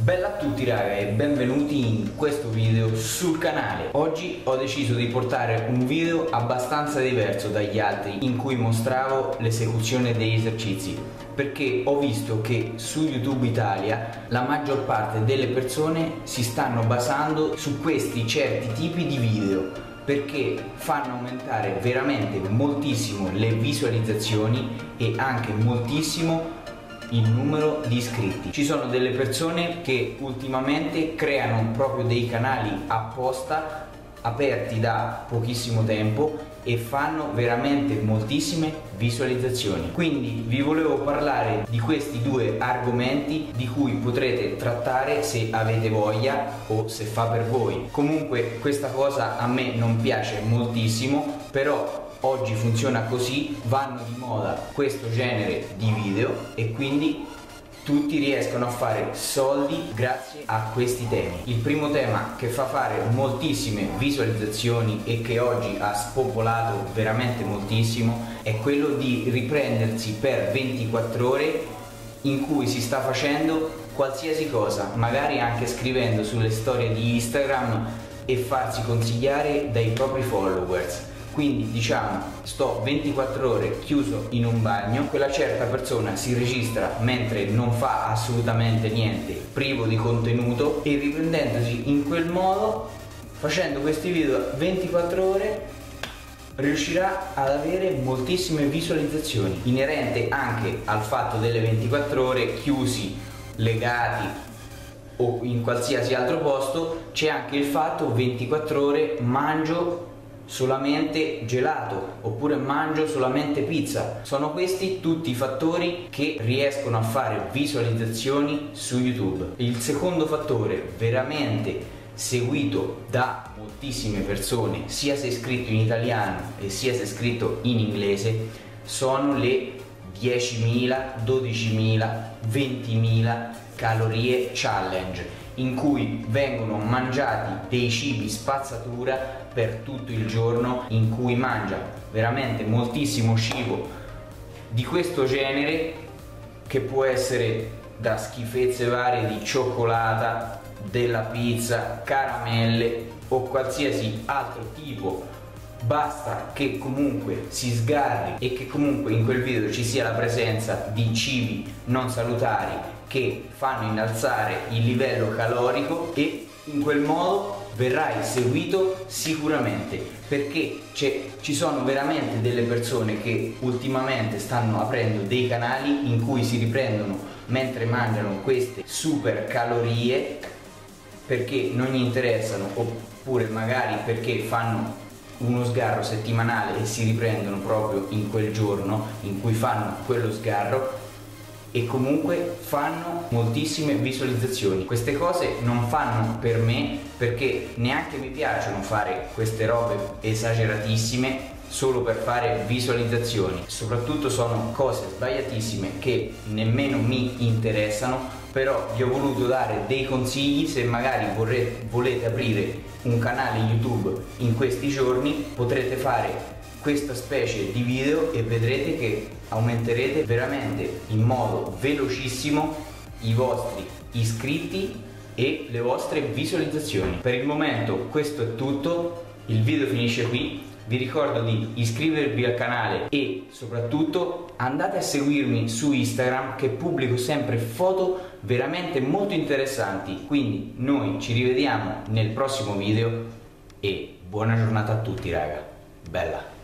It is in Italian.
Bella a tutti raga e benvenuti in questo video sul canale. Oggi ho deciso di portare un video abbastanza diverso dagli altri in cui mostravo l'esecuzione degli esercizi, perché ho visto che su YouTube Italia la maggior parte delle persone si stanno basando su questi certi tipi di video perché fanno aumentare veramente moltissimo le visualizzazioni e anche moltissimo il numero di iscritti. Ci sono delle persone che ultimamente creano proprio dei canali apposta aperti da pochissimo tempo e fanno veramente moltissime visualizzazioni. Quindi vi volevo parlare di questi due argomenti di cui potrete trattare se avete voglia o se fa per voi. Comunque questa cosa a me non piace moltissimo, però oggi funziona così, vanno di moda questo genere di video e quindi tutti riescono a fare soldi grazie a questi temi. Il primo tema che fa fare moltissime visualizzazioni e che oggi ha spopolato veramente moltissimo è quello di riprendersi per 24 ore in cui si sta facendo qualsiasi cosa, magari anche scrivendo sulle storie di Instagram e farsi consigliare dai propri followers. Quindi diciamo sto 24 ore chiuso in un bagno, quella certa persona si registra mentre non fa assolutamente niente, privo di contenuto, e riprendendosi in quel modo, facendo questi video 24 ore, riuscirà ad avere moltissime visualizzazioni. Inerente anche al fatto delle 24 ore chiusi, legati o in qualsiasi altro posto, c'è anche il fatto 24 ore mangio solamente gelato oppure mangio solamente pizza. Sono questi tutti i fattori che riescono a fare visualizzazioni su YouTube. Il secondo fattore veramente seguito da moltissime persone, sia se scritto in italiano e sia se scritto in inglese, sono le 10.000, 12.000, 20.000 calorie challenge, in cui vengono mangiati dei cibi spazzatura per tutto il giorno, in cui mangia veramente moltissimo cibo di questo genere, che può essere da schifezze varie di cioccolata, della pizza, caramelle o qualsiasi altro tipo. Basta che comunque si sgarri e che comunque in quel video ci sia la presenza di cibi non salutari che fanno innalzare il livello calorico, e in quel modo verrai seguito sicuramente, perché ci sono veramente delle persone che ultimamente stanno aprendo dei canali in cui si riprendono mentre mangiano queste super calorie perché non gli interessano, oppure magari perché fanno uno sgarro settimanale e si riprendono proprio in quel giorno in cui fanno quello sgarro, e comunque fanno moltissime visualizzazioni. Queste cose non fanno per me, perché neanche mi piacciono fare queste robe esageratissime solo per fare visualizzazioni. Soprattutto sono cose sbagliatissime che nemmeno mi interessano, però vi ho voluto dare dei consigli. Se magari volete aprire un canale YouTube in questi giorni, potrete fare questa specie di video e vedrete che aumenterete veramente in modo velocissimo i vostri iscritti e le vostre visualizzazioni. Per il momento questo è tutto, il video finisce qui. Vi ricordo di iscrivervi al canale e soprattutto andate a seguirmi su Instagram, che pubblico sempre foto veramente molto interessanti. Quindi noi ci rivediamo nel prossimo video e buona giornata a tutti raga, bella!